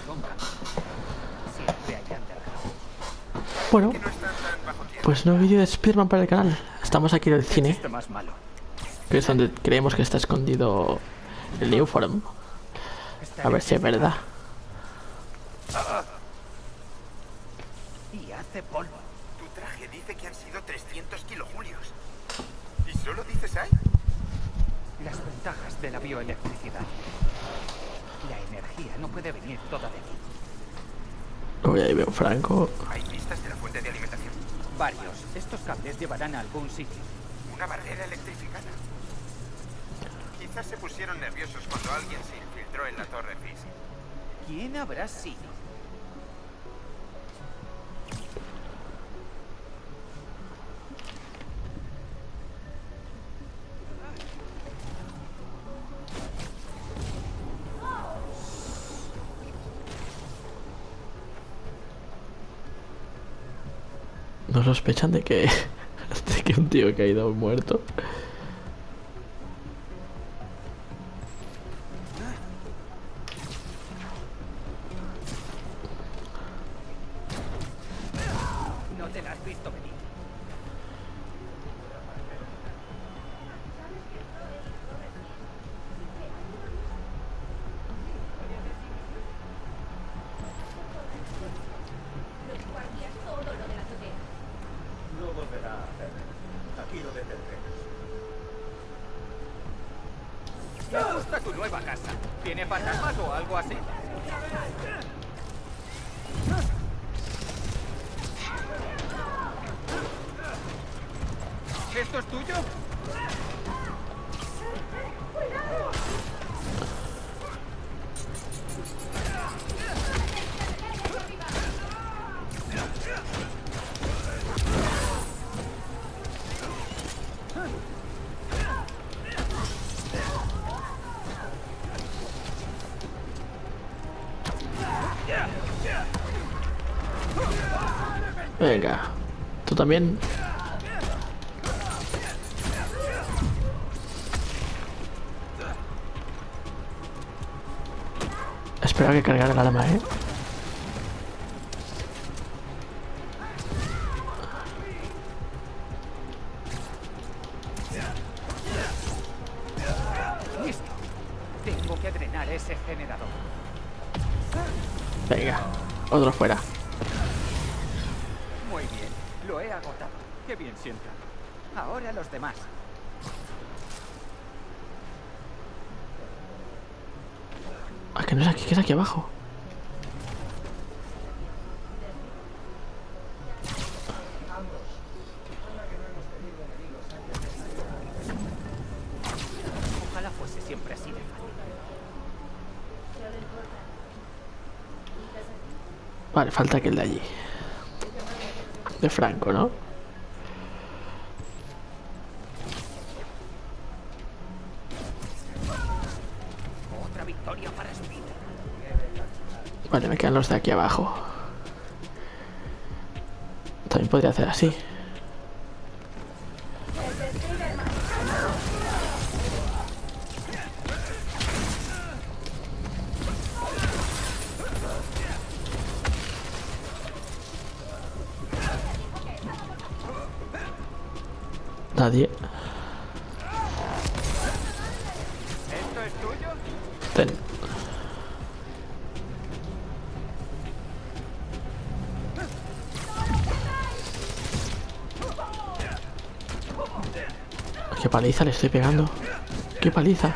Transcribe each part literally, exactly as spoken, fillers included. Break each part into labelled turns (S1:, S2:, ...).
S1: sombra. Siempre hay underground.
S2: Bueno,
S3: Que no están tan bajo tierra.
S2: pues nuevo vídeo de Spider-Man para el canal. Estamos aquí en el
S1: ¿Qué
S2: cine,
S1: chiste más malo?
S2: que es donde creemos que está escondido el New Forum. A ver si es verdad.
S1: Y hace polvo.
S3: Tu traje dice que han sido trescientos kilojulios. ¿Y solo dices ahí?
S1: Las ventajas de la bioelectricidad. La energía no puede venir toda de ti.
S2: Uy, ahí veo Franco.
S3: ¿Hay pistas de la fuente de alimentación?
S1: Varios. Estos cables llevarán a algún sitio.
S3: Una barrera electrificada. Quizás se pusieron nerviosos cuando alguien se infiltró en la torre Fisk.
S1: ¿Quién habrá sido?
S2: No sospechan de que, de que un tío ha caído muerto.
S1: No te la has visto venir.
S4: No volverá a hacerlo. Aquí lo detendremos.
S1: Me gusta tu nueva casa. ¿Tiene fantasmas o algo así? ¿Esto es tuyo?
S2: Venga, tú también. Espero que cargara el arma, eh.
S1: Listo. Tengo que drenar ese generador.
S2: Venga, otro fuera.
S1: Muy bien. Lo he agotado. Qué bien sienta. Ahora los demás.
S2: Ah, que no es aquí, que es aquí abajo.
S1: Ojalá fuese siempre así de fácil.
S2: Vale, falta aquel de allí. De Franco, ¿no?
S1: Otra victoria para Speed.
S2: Vale, me quedan los de aquí abajo. También podría hacer así. Nadie.
S1: ¿Esto es tuyo?
S2: Ten. Qué paliza le estoy pegando. Qué paliza.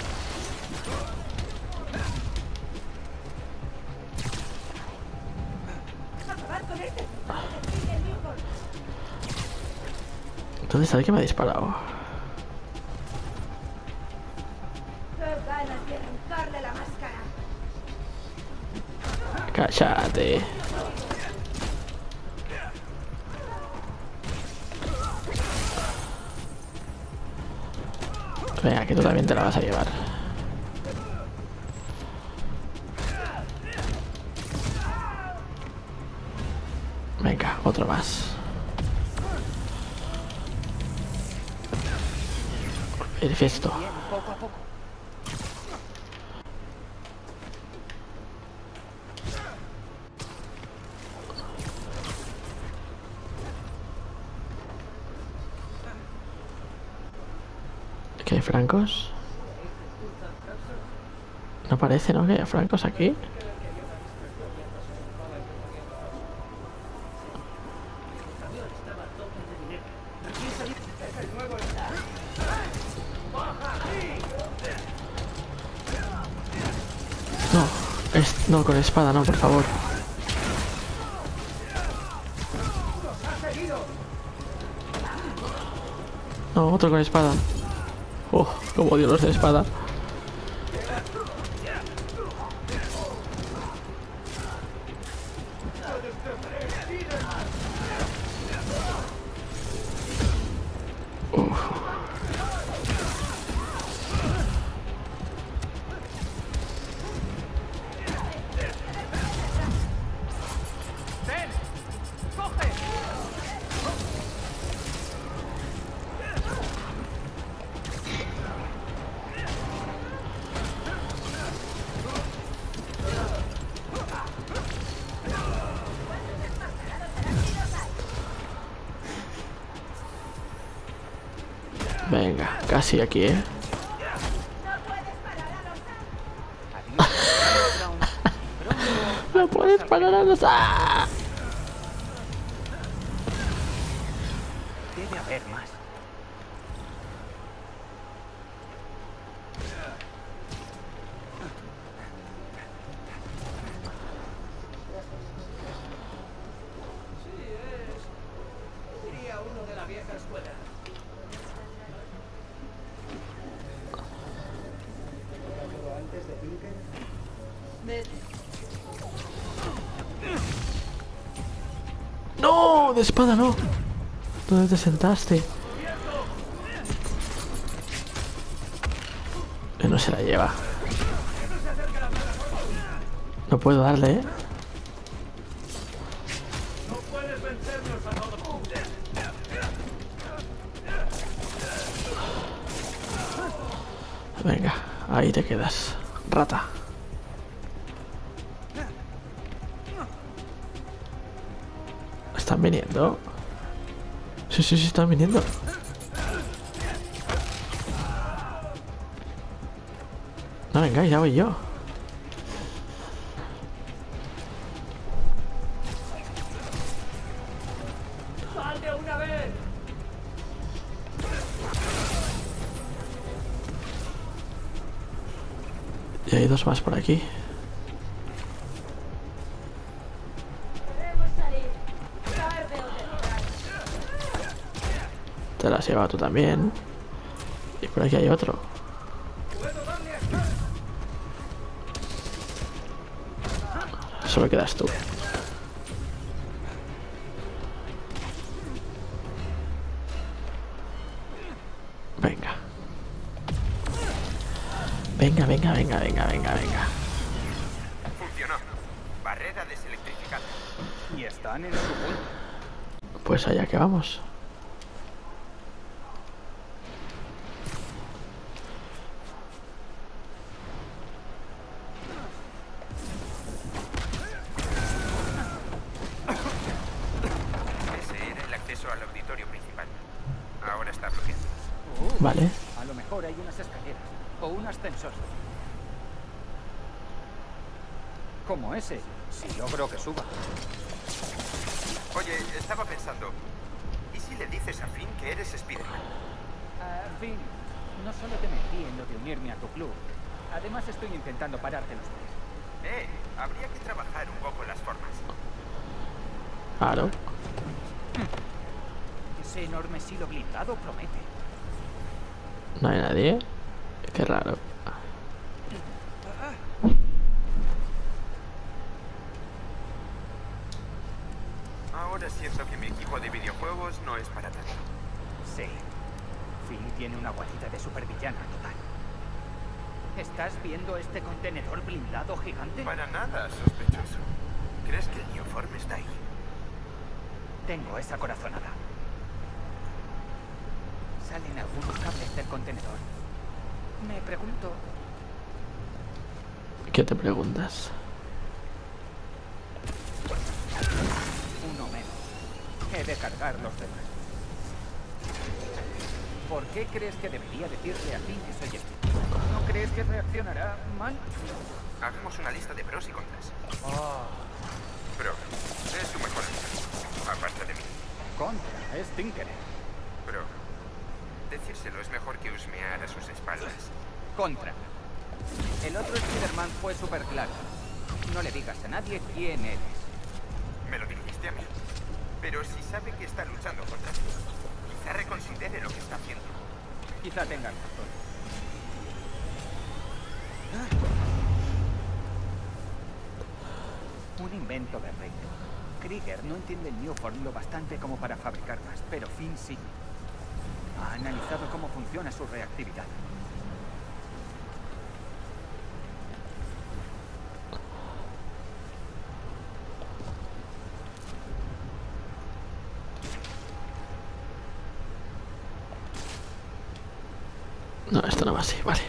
S2: ¿Dónde está el que me ha disparado?
S5: ¡Qué ganas de arrancarle la máscara!
S2: Cállate. Venga, que tú también te la vas a llevar. Venga, otro más. Perfecto.
S1: Bien, poco a poco.
S2: ¿Qué hay francos? No parece, ¿no? Que haya francos aquí. No, es, no, con espada, no, por favor. No, otro con espada. Oh, como odio los de espada. Uf.
S1: ¡Ven! ¡Coge!
S2: Venga, casi aquí, ¿eh? No puedes parar a los... ¡Ah!
S1: Debe haber más.
S4: Diría uno de la vieja escuela. Pero antes de Pinker,
S2: ¡No! De espada no. ¿Dónde te sentaste? Eh, No se la lleva. No puedo darle, ¿eh? Venga, ahí te quedas, rata. ¿Están viniendo? Sí, sí, sí, están viniendo. No, venga, ya voy yo.
S4: ¡sal de una vez!
S2: Y hay dos más por aquí.
S5: Debemos salir. Tarde o temprano.
S2: Te la has llevado tú también. Y por aquí hay otro. Solo quedas tú. Venga. Venga, venga, venga, venga, venga, venga.
S3: Funcionó. Barrera deselectrificada.
S1: Y están en su punto.
S2: Pues allá que vamos.
S3: Ese era el acceso al auditorio principal. Ahora está bloqueado.
S1: Uh,
S2: Vale.
S1: A lo mejor hay unas escaleras o un ascensor. Como ese, si logro que suba.
S3: Oye, estaba pensando, ¿y si le dices a Finn que eres Spiderman?
S1: Ah, Finn, no solo te metí en lo de unirme a tu club. Además estoy intentando pararte los pies.
S3: Eh, habría que trabajar un poco las formas.
S2: Claro.
S1: Ese enorme silo blindado promete.
S2: No hay nadie. Qué raro.
S3: Ahora siento que mi equipo de videojuegos no es para tanto.
S1: Sí. Finn tiene una guarida de supervillana total. ¿Estás viendo este contenedor blindado gigante?
S3: Para nada sospechoso. ¿Crees que el Neoform está ahí?
S1: Tengo esa corazonada. Salen algunos cables del contenedor. Me pregunto...
S2: ¿Qué te preguntas?
S1: Uno menos. He de cargar los demás. ¿Por qué crees que debería decirle a Finn que soy el tipo? ¿No crees que reaccionará mal?
S3: Hagamos una lista de pros y contras.
S1: Oh,
S3: Pro, es tu mejor amigo, aparte de mí.
S1: contra, es Tinkerer.
S3: Pro, decírselo es mejor que husmear a sus espaldas.
S1: Contra. El otro Spider-Man fue súper claro. No le digas a nadie quién eres.
S3: Me lo dijiste a mí. Pero si sabe que está luchando contra ti, quizá reconsidere lo que está haciendo.
S1: Quizá tengas razón. Un invento de Rey. Krieger no entiende el Newform lo bastante como para fabricar más, pero Finn sí. Ha analizado cómo funciona su reactividad.
S2: No, esto no va así, vale.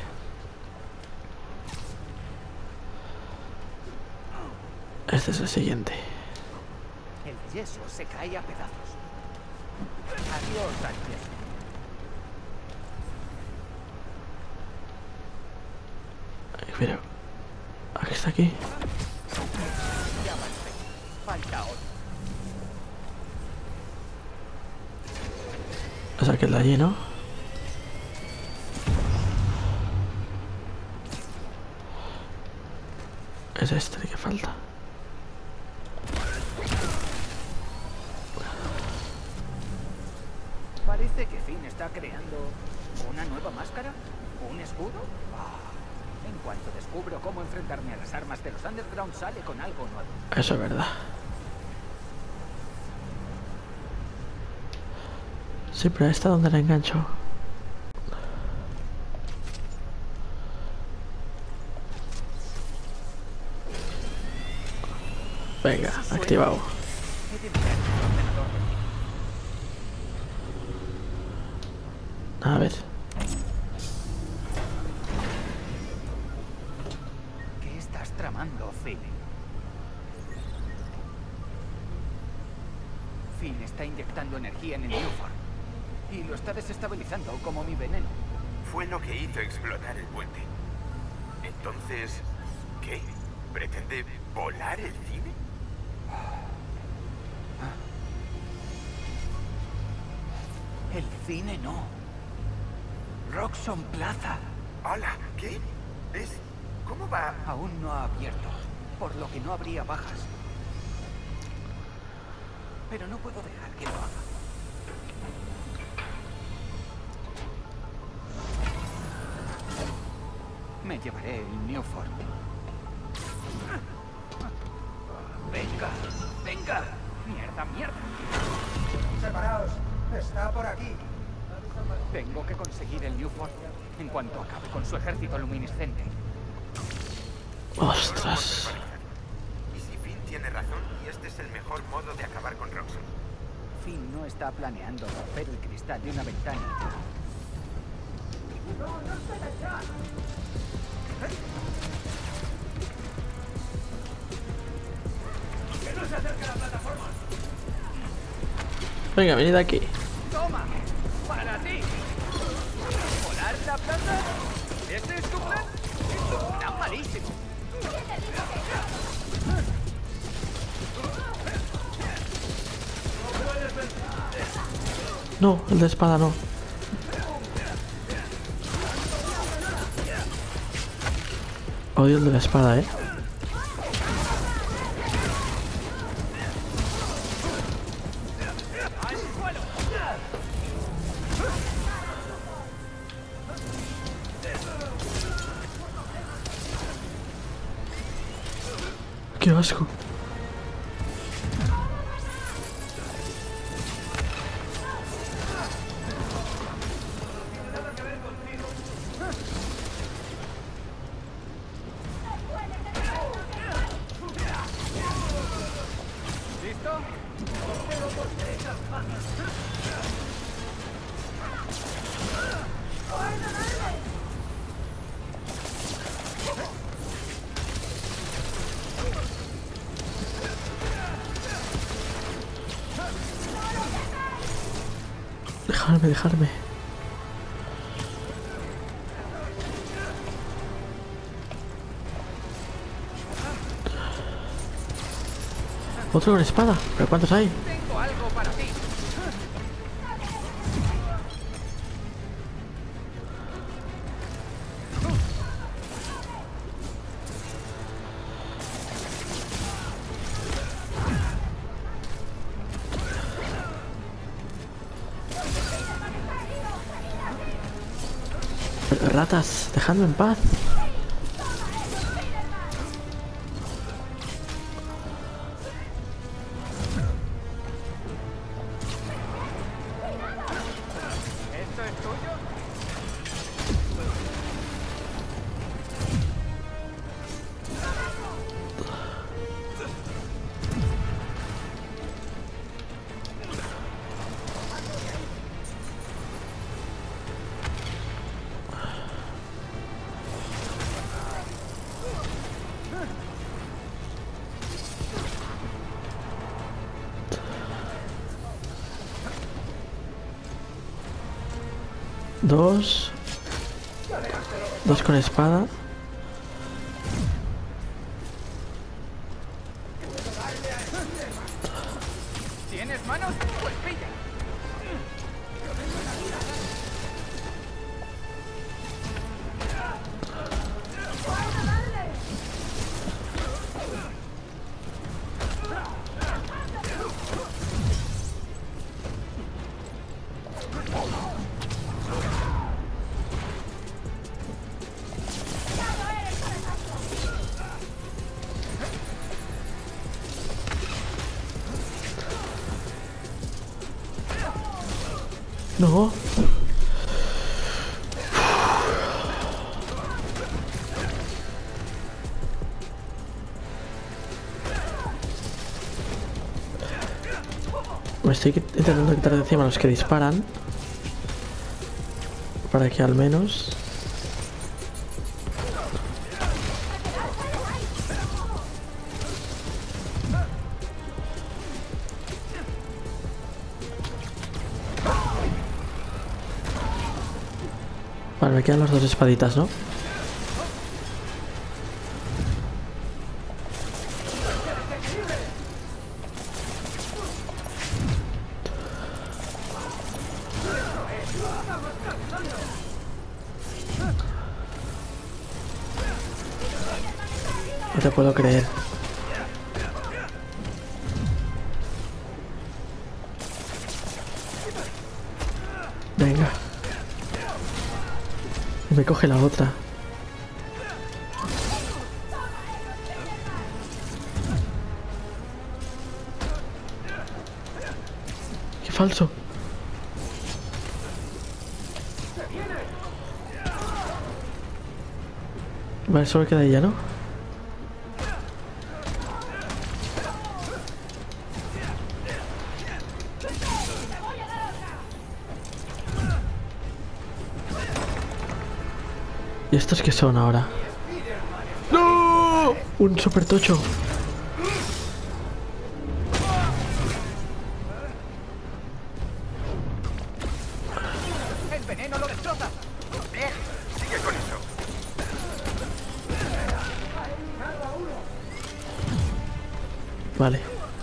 S2: Este es el siguiente.
S1: El yeso se cae a pedazos. Adiós al yeso.
S2: Ay, pero... ¿Aquí está aquí?
S1: Ya avancé. Falta otro.
S2: O sea, que es de allí, ¿no? Es este el que falta.
S1: Parece que Finn está creando una nueva máscara. ¿Un escudo? Ah, en cuanto descubro cómo enfrentarme a las armas de los Underground, sale con algo nuevo.
S2: Eso es verdad. Sí, pero esta donde la engancho. Venga, activado.
S1: He de mirar el ordenador de
S2: A ver.
S1: ¿Qué estás tramando, Finn? Finn está inyectando energía en el Newform. Y lo está desestabilizando como mi veneno.
S3: Fue lo que hizo explotar el puente. Entonces, ¿qué? ¿Pretende volar el cine?
S1: El cine no. Roxxon Plaza
S3: ¡Hola! ¿Qué? ¿Es? ¿Cómo va?
S1: aún no ha abierto, por lo que no habría bajas. Pero no puedo dejar que lo haga. Me llevaré el Newform. ¡Venga! ¡Venga! ¡Mierda, mierda!
S4: Separaos. Está por aquí.
S1: Tengo que conseguir el Newform en cuanto acabe con su ejército luminiscente.
S2: Ostras.
S3: Y si Finn tiene razón, y este es el mejor modo de acabar con Roxxon.
S1: Finn no está planeando romper el cristal de una ventana.
S2: Venga, venid aquí.
S1: ¡Toma! ¡Para ti! ¿Volar la plaza? ¿Ese es tu plan? ¡Es un plan malísimo!
S2: No, el de espada no. Odio el de la espada, eh. Qué asco.
S1: ¿Listo?
S2: Dejarme, dejarme. Otro con espada. ¿Pero cuántos hay?
S1: Tengo algo para ti.
S2: Ratas, dejadme en paz.
S1: ¿Esto es tuyo?
S2: Dos. Dos con espada.
S1: ¿Tienes manos? Pues pilla.
S2: No. Me estoy intentando quitar de encima a los que disparan. Para que al menos... Vale, me quedan las dos espaditas, ¿no? No te puedo creer. Venga. Y me coge la otra. ¡Qué falso! Vale, solo queda ella, ¿no? ¿Y estos qué son ahora? ¡No! Un super tocho.
S1: El veneno lo destroza.
S3: Bien, sigue con eso.
S2: Vale.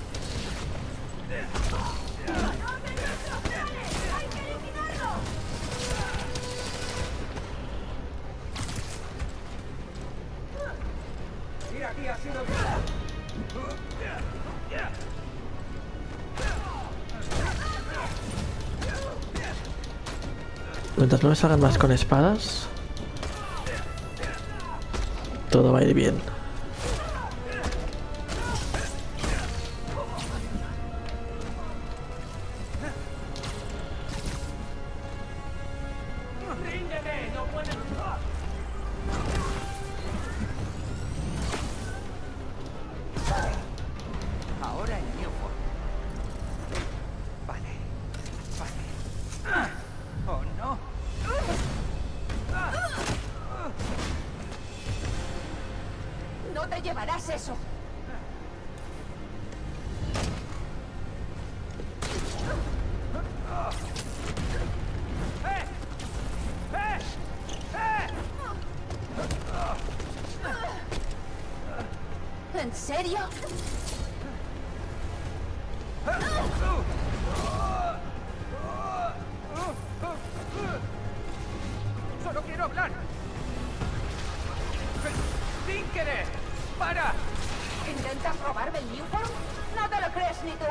S2: Mientras no me salgan más con espadas, todo va a ir bien.
S1: Ahora en Newport. Vale. Vale. Oh, no.
S5: No te llevarás eso. ¿En serio?
S1: Solo quiero hablar. ¡Tinkerer! ¡Para!
S5: ¿Intentas robarme el Newform? No te lo crees ni tú.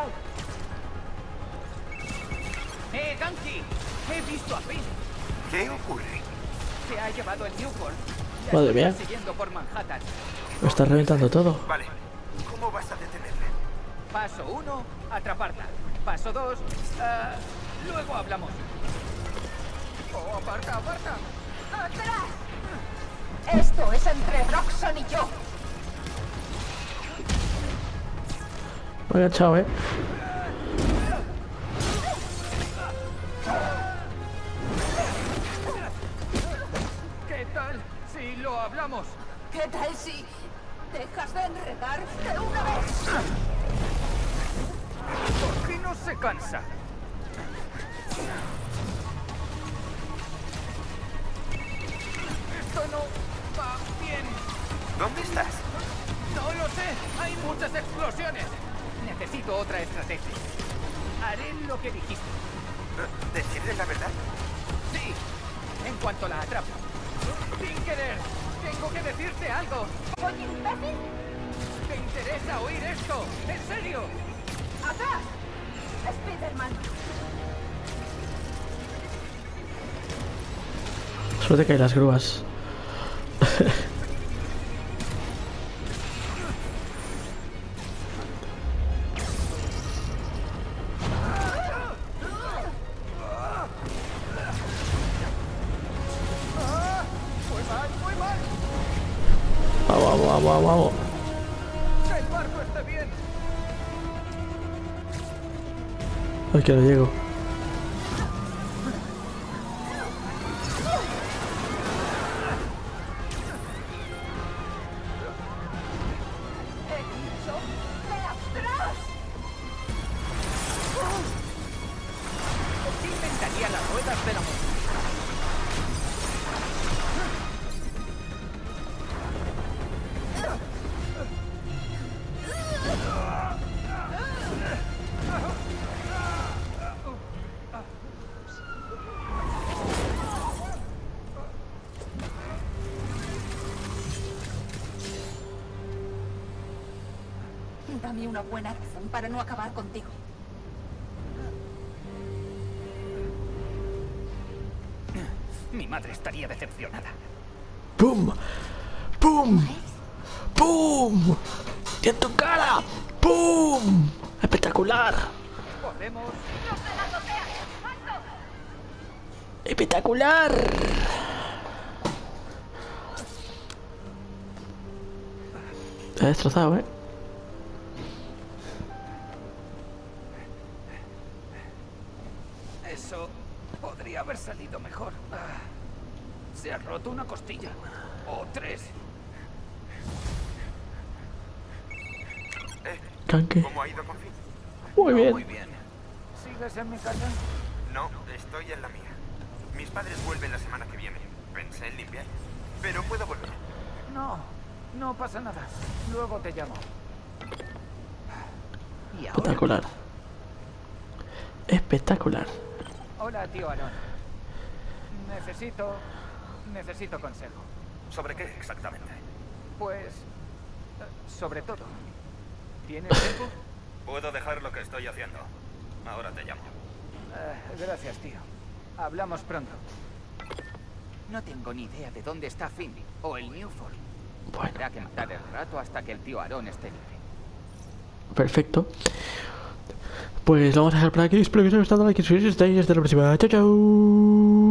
S1: ¡Eh, Ganky! He visto a Finn.
S3: ¿Qué ocurre?
S1: Se ha llevado el Newport. La
S2: Madre
S1: estoy
S2: mía.
S1: persiguiendo por Manhattan.
S2: Lo está reventando todo.
S3: Vale. ¿Cómo vas a detenerle?
S1: Paso uno, atraparla. Paso dos, ah, luego hablamos. Oh, aparta, aparta.
S5: ¡Atrás! Esto es entre Roxxon y yo.
S2: Me he agachado, eh.
S1: ¿Qué tal si lo hablamos?
S5: ¿Qué tal si dejas de enredar de una vez?
S1: ¿Por qué no se cansa? Esto no va bien.
S3: ¿Dónde estás?
S1: No lo sé. Hay muchas explosiones. Necesito otra estrategia. Haré lo que dijiste.
S3: Eh, ¿Decirle la verdad?
S1: Sí, en cuanto la atrapo. Tinkerer, tengo que decirte algo.
S5: Oye, imbécil,
S1: ¿Te interesa oír esto? ¿En serio?
S5: atrás. Spiderman.
S2: Suerte que hay las grúas.
S1: Muy mal, muy mal.
S2: Vamos, vamos, vamos, vamos.
S1: Que el barco esté bien.
S2: Ay, que no llego.
S5: He dicho, ¡ve atrás!
S1: ¿Qué inventaría las ruedas de la moto?
S5: Dame una buena razón para no acabar contigo.
S1: Mi madre estaría decepcionada.
S2: ¡Pum! ¡Pum! ¡Pum! ¡Y en tu cara! ¡Pum! ¡Espectacular!
S1: Podemos...
S2: ¡Espectacular! Te ha destrozado, eh.
S1: Eso podría haber salido mejor. Ah, se ha roto una costilla. O tres.
S3: Eh,
S2: Canque.
S3: ¿Cómo ha ido con Finn?
S2: Muy
S1: No,
S2: bien.
S1: muy bien. ¿Sigues en mi casa?
S3: No, estoy en la mía. Mis padres vuelven la semana que viene. Pensé en limpiar. Pero puedo volver.
S1: No, no pasa nada. Luego te llamo. ¿Y ahora?
S2: Espectacular. Espectacular.
S1: Hola, tío Aaron. Necesito... Necesito consejo.
S3: ¿Sobre qué exactamente?
S1: Pues... eh, sobre todo. ¿Tienes tiempo?
S3: Puedo dejar lo que estoy haciendo. Ahora te llamo.
S1: Eh, gracias, tío. Hablamos pronto. No tengo ni idea de dónde está Finley o el Newford.
S2: Bueno,
S1: Tendrá que matar el rato hasta que el tío Aaron esté libre.
S2: perfecto. Pues lo vamos a dejar por aquí. Espero que os haya gustado. Like y suscribiros. Hasta la próxima. Chao, chao.